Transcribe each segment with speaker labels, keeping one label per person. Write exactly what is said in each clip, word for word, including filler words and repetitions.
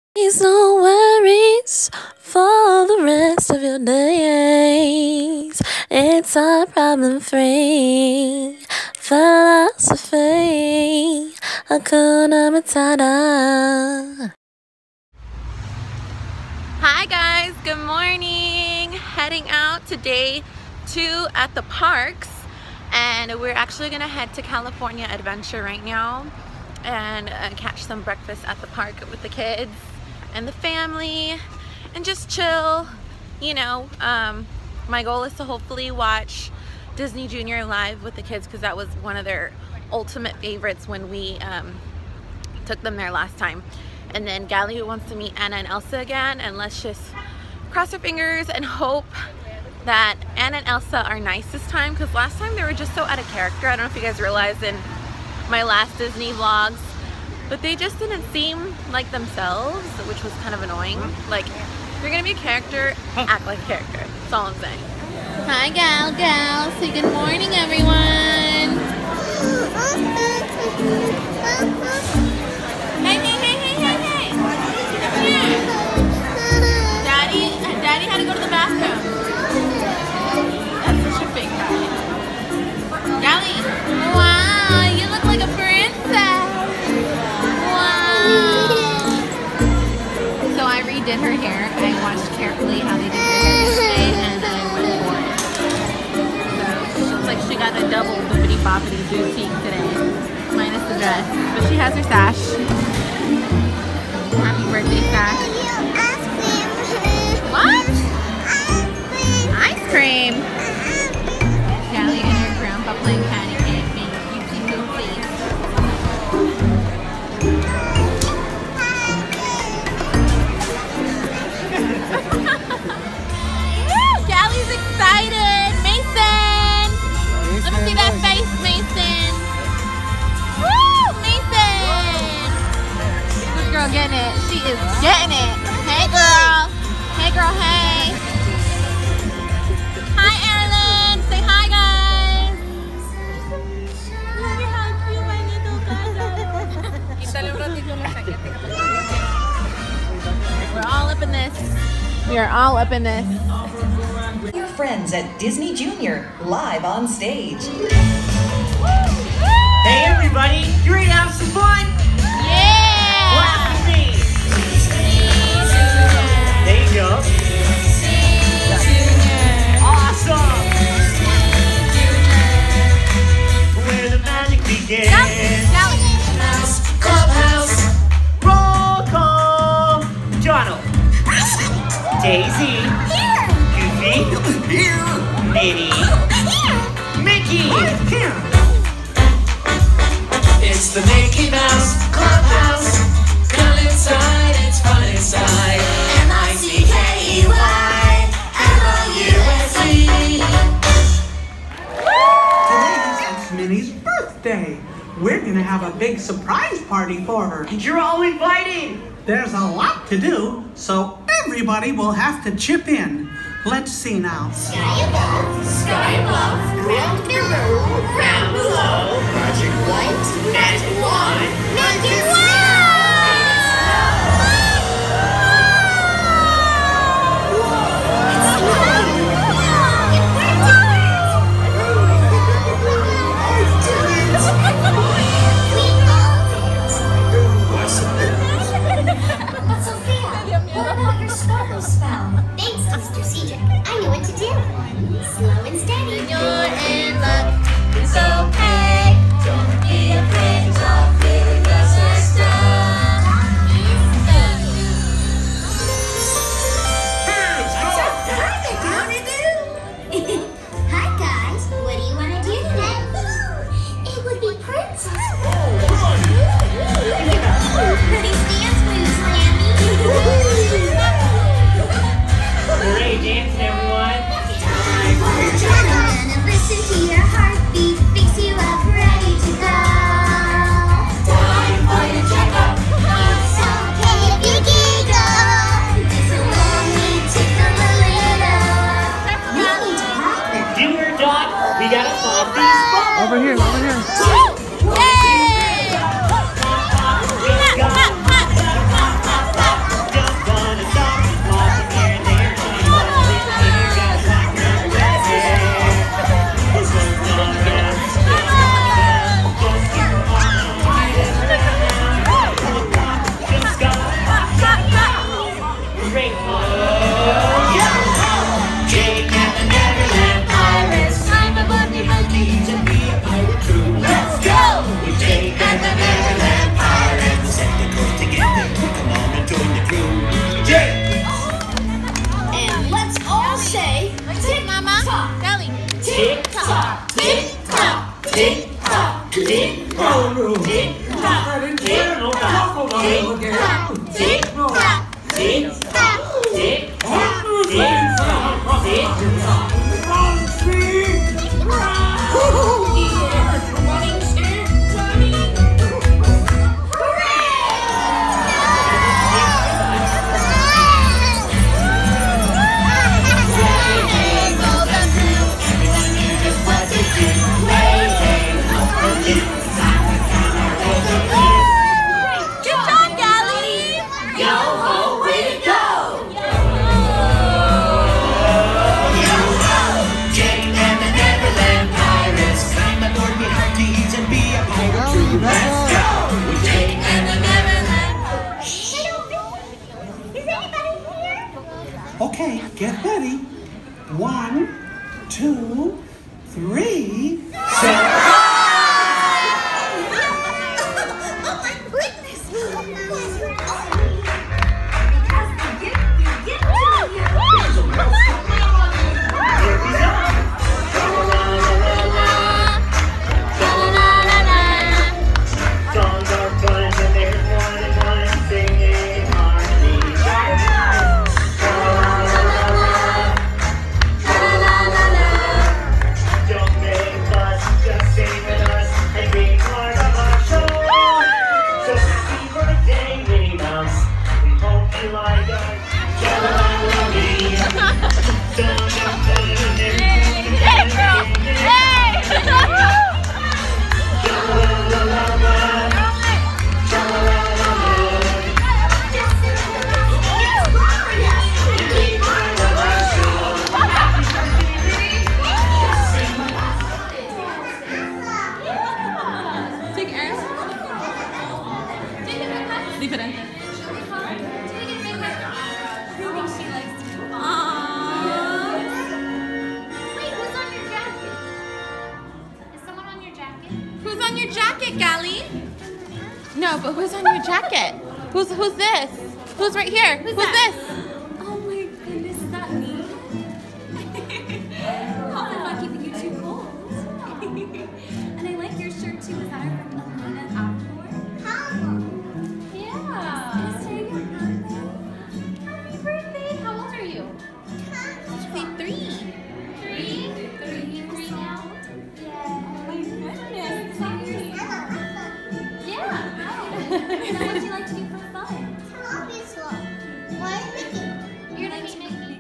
Speaker 1: There's no worries for the rest of your days. It's all problem-free philosophy. Hakuna Matata. Hi guys, good morning. Heading out to day two at the parks, and we're actually gonna head to California Adventure right now and uh, catch some breakfast at the park with the kids and the family and just chill, you know. Um, my goal is to hopefully watch Disney Junior live with the kids, because that was one of their ultimate favorites when we um, took them there last time. And then Gallie wants to meet Anna and Elsa again, and let's just cross our fingers and hope that Anna and Elsa are nice this time, because last time they were just so out of character. I don't know if you guys realized in my last Disney vlogs, but they just didn't seem like themselves, which was kind of annoying. Like, if you're gonna be a character, act like a character. That's all I'm saying. Hi, gal, gal. Say good morning, everyone. Hey, hey, hey, hey, hey, hey. Come here. Daddy, Daddy had to go to the bathroom. That's such a big guy. Gallie, wow, you look like a princess. So I redid her hair. I watched carefully how they did her hair yesterday, and I went for it. So she looks like she got a double bippity boppity boutique today, minus the dress. But she has her sash. Happy birthday sash. What? Ice cream. Gallie and her grandpa playing patty cake, being cutesy moosey. Gallie's excited! Mason! Let me see that face, Mason! Woo! Mason! This girl getting it. She is getting it! Hey girl! Hey girl, hey! Hi Erlen! Say hi guys! Look at how cute my little guy is. We're all up in this. We are all up in this.
Speaker 2: Your friends at Disney Junior live on stage.
Speaker 3: Hey everybody, you ready to have some fun?
Speaker 1: Yeah!
Speaker 3: Clap with me. There you go. Awesome. Where the magic begins. Clubhouse. Roll call. Jono. Daisy.
Speaker 4: Here.
Speaker 3: Goofy.
Speaker 4: Here.
Speaker 3: Minnie.
Speaker 4: Here.
Speaker 3: Mickey.
Speaker 4: Here. It's the Mickey Mouse Clubhouse. Come inside, it's fun inside. M I C K E Y M O U S E.
Speaker 5: Today is Minnie's birthday. We're gonna have a big surprise party for her.
Speaker 3: And you're all invited.
Speaker 5: There's a lot to do, so everybody will have to chip in. Let's see now.
Speaker 4: Sky above, sky above, ground below, ground below. Magic white, magic wand, magic wand.
Speaker 5: Over here, over here.
Speaker 1: Yay!
Speaker 4: Yo-ho, way to go! Yo-ho! Jake and the Neverland Pirates. Climb aboard, be hard to use and be a pirate too. Let's go! With Jake and the Neverland.
Speaker 6: Is anybody here?
Speaker 5: Okay, get ready. One, two, three.
Speaker 1: No, but who's on your jacket? Who's who's this? Who's right here? Who's, who's this?
Speaker 6: Oh my goodness, is that me? Hope I'm not keeping you too cold. And I like your shirt too. Is that our friend Elena Outdoor? Yeah. Is today your birthday? Happy birthday. How old are you?
Speaker 1: Say three.
Speaker 6: Three? Three years old? Yeah. Oh my goodness. Sorry. Yeah. Now what do you like to do for fun? You're like to make me.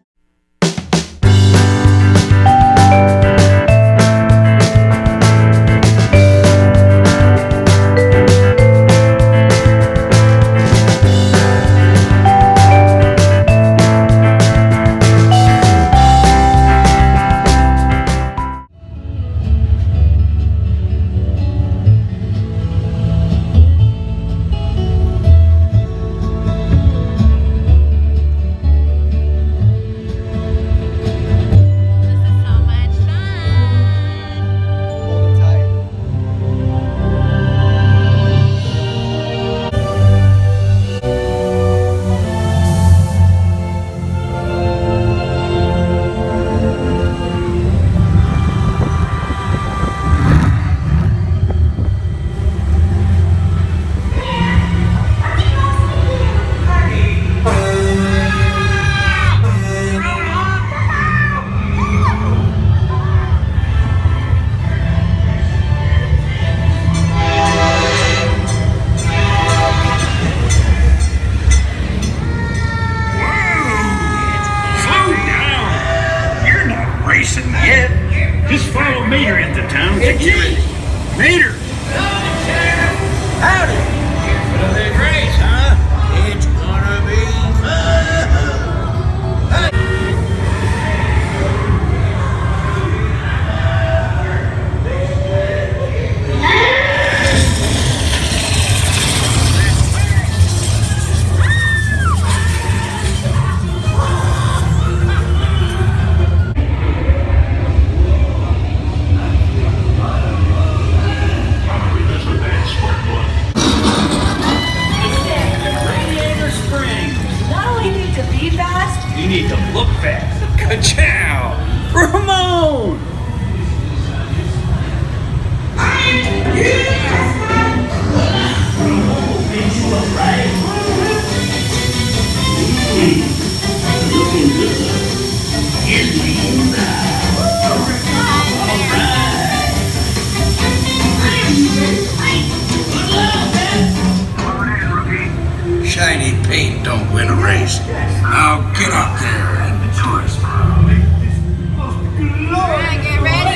Speaker 7: Shiny paint don't win a race. Now get up there and do it.
Speaker 1: Alright, get ready.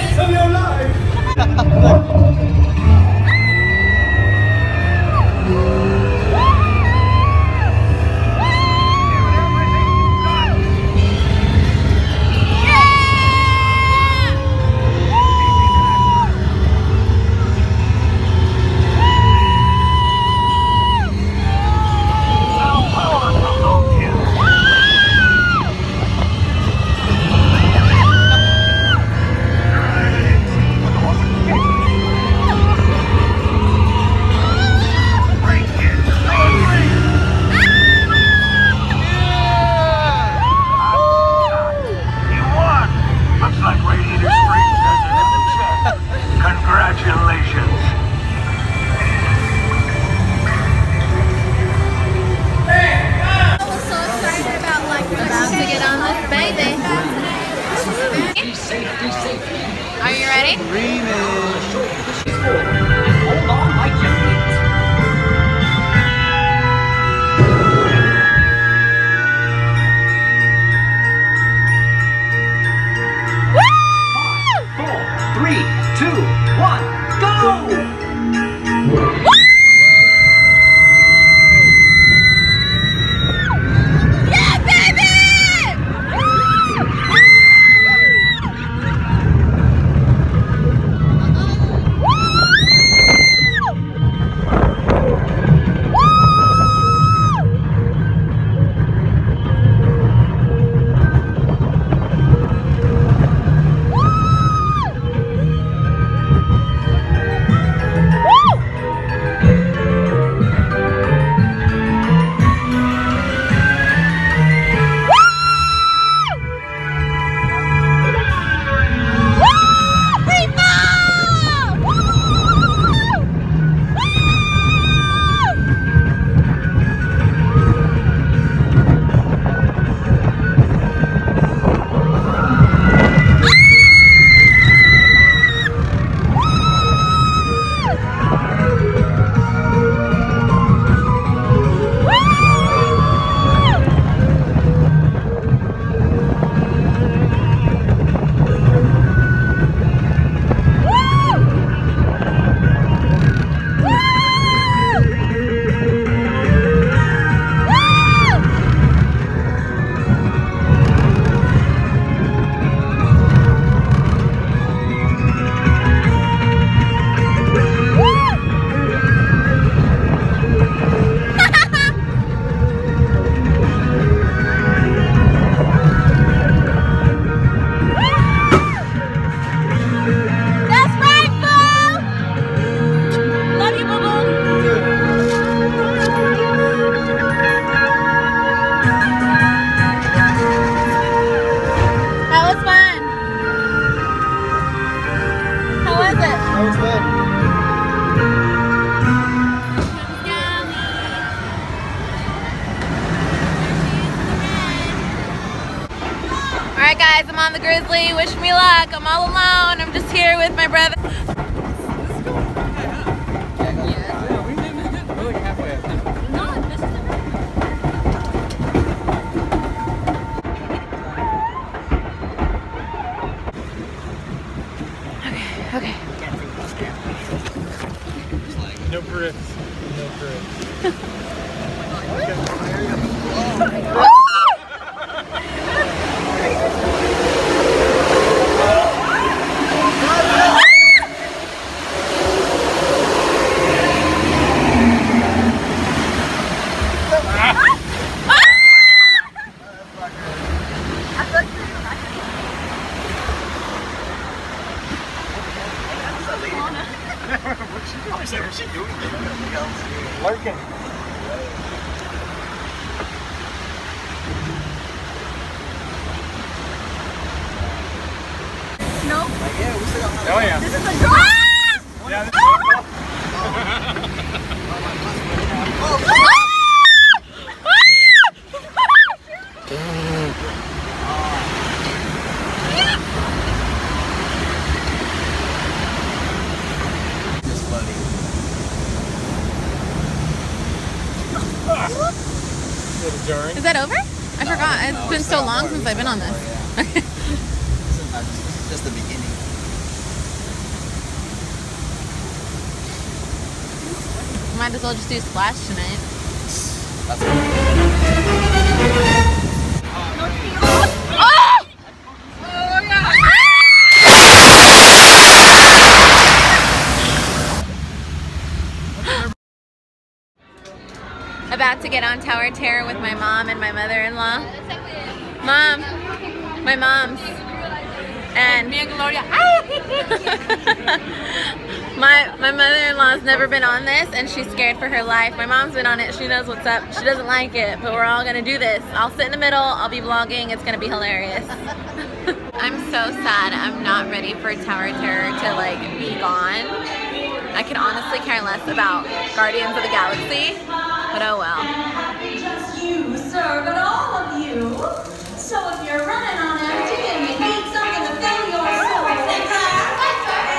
Speaker 1: right?
Speaker 3: Hold on, my Jackie. Five, four, three, two, one, go!
Speaker 1: Alright guys, I'm on the Grizzly. Wish me luck. I'm all alone. I'm just here with my brother. Okay, okay.
Speaker 8: No grits. No grits.
Speaker 4: What's she doing?
Speaker 8: Lurking.
Speaker 1: No?
Speaker 8: Oh yeah.
Speaker 1: This is a girl!
Speaker 8: Yeah.
Speaker 1: Is that over? I forgot. It's been so long since I've been on this. Okay.
Speaker 4: Just the beginning.
Speaker 1: Might as well just do Splash tonight. About to get on Tower Terror with my mom and my mother-in-law. Mom, my mom's, and me and Gloria. my my mother-in-law's never been on this, and she's scared for her life. My mom's been on it. She knows what's up. She doesn't like it, but we're all gonna do this. I'll sit in the middle. I'll be vlogging. It's gonna be hilarious. I'm so sad. I'm not ready for Tower Terror to like be gone. I can honestly care less about Guardians of the Galaxy, but oh well.
Speaker 6: Just you, sir, but all of you. So if you're running on empty and you need something to fill your soul, think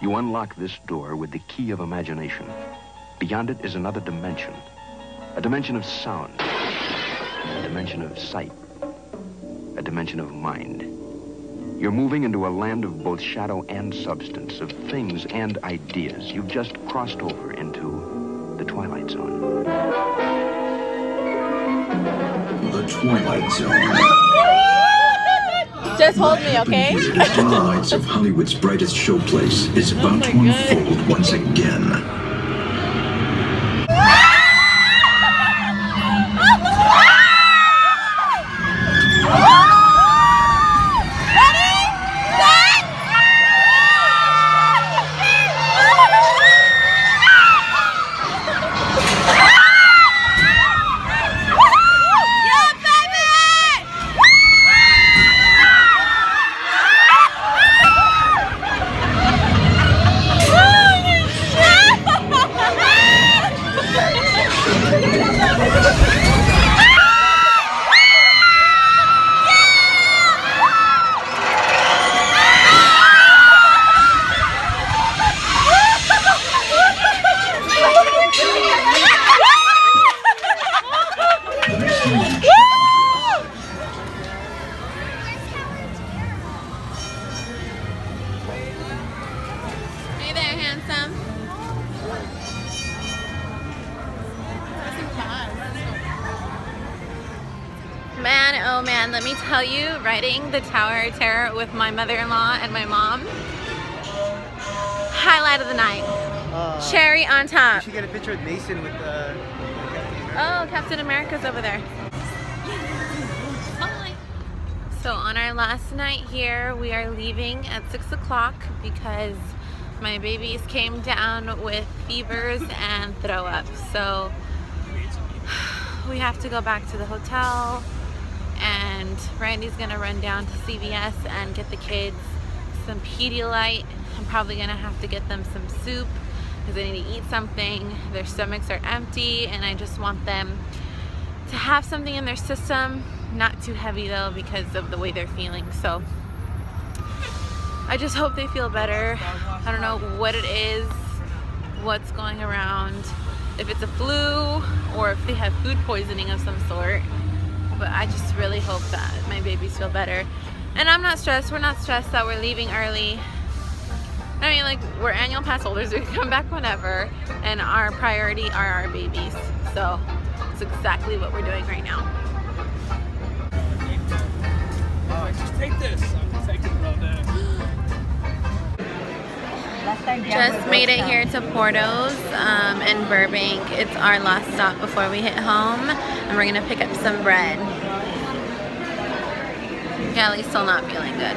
Speaker 9: You unlock this door with the key of imagination. Beyond it is another dimension. A dimension of sound. A dimension of sight. A dimension of mind. You're moving into a land of both shadow and substance, of things and ideas. You've just crossed over into the Twilight Zone.
Speaker 10: The Twilight Zone.
Speaker 1: Just hold me, okay?
Speaker 10: The weirdest in the lights of Hollywood's brightest showplace is about
Speaker 1: Oh
Speaker 10: to
Speaker 1: my
Speaker 10: unfold once again.
Speaker 1: Hey there, handsome. Man, oh man, let me tell you, riding the Tower of Terror with my mother-in-law and my mom, highlight of the night.
Speaker 8: Uh,
Speaker 1: Cherry on top.
Speaker 8: You should get a picture with Mason with the.
Speaker 1: Oh, Captain America's over there. So on our last night here, we are leaving at six o'clock because my babies came down with fevers and throw up. So we have to go back to the hotel, and Randy's gonna run down to C V S and get the kids some Pedialyte. I'm probably gonna have to get them some soup because they need to eat something. Their stomachs are empty and I just want them to have something in their system. Not too heavy though because of the way they're feeling. So I just hope they feel better. I don't know what it is, what's going around, if it's a flu or if they have food poisoning of some sort. But I just really hope that my babies feel better. And I'm not stressed. We're not stressed that we're leaving early. I mean, like, we're annual pass holders. We can come back whenever. And our priority are our babies. So it's exactly what we're doing right now.
Speaker 8: Just take this. I'm taking it all day.
Speaker 1: Just made it here to Porto's um, in Burbank. It's our last stop before we hit home. And we're going to pick up some bread. Gallie's still not feeling good.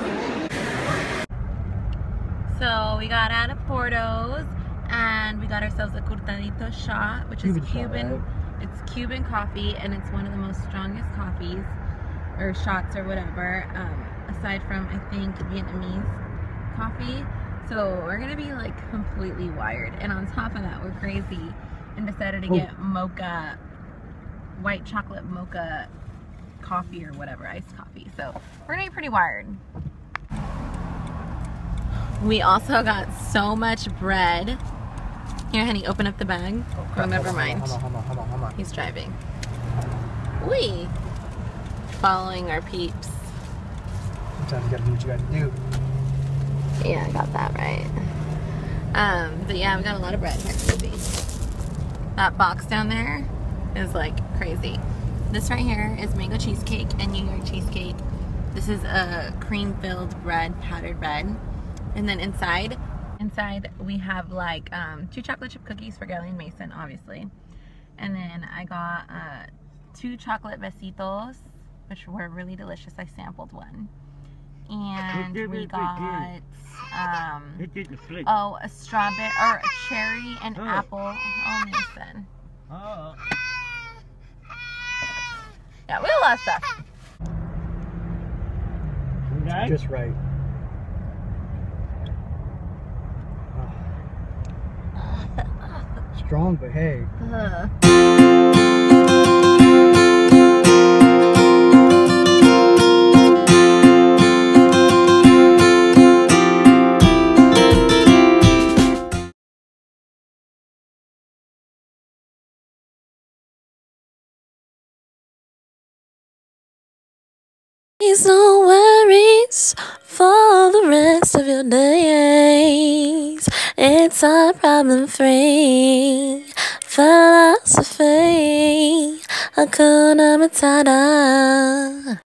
Speaker 1: So we got out of Porto's and we got ourselves a cortadito shot, which is Cuban. It's Cuban coffee, and it's one of the most strongest coffees or shots or whatever, um, aside from I think Vietnamese coffee. So we're gonna be like completely wired, and on top of that, we're crazy and decided to get mocha, white chocolate mocha coffee or whatever, iced coffee. So we're gonna be pretty wired. We also got so much bread. Here, honey, open up the bag. Oh, oh never mind.
Speaker 8: Hold on, hold on, hold on, hold on.
Speaker 1: He's driving. Wee. Following our peeps.
Speaker 8: Sometimes you gotta do what you gotta do.
Speaker 1: Yeah, I got that right. Um, but yeah, we got a lot of bread here, baby. That box down there is like crazy. This right here is mango cheesecake and New York cheesecake. This is a cream-filled bread, powdered bread. And then inside, inside we have like um, two chocolate chip cookies for Gally and Mason, obviously. And then I got uh, two chocolate besitos, which were really delicious. I sampled one. And we got, um, oh, a strawberry, or a cherry and apple. Oh, Mason.
Speaker 8: Oh.
Speaker 1: Yeah, we got a lot of stuff.
Speaker 8: Okay. Just right. Strong, but hey.
Speaker 1: Uh. Please no worries for the rest of your days. It's all problem-free philosophy. Hakuna Matata.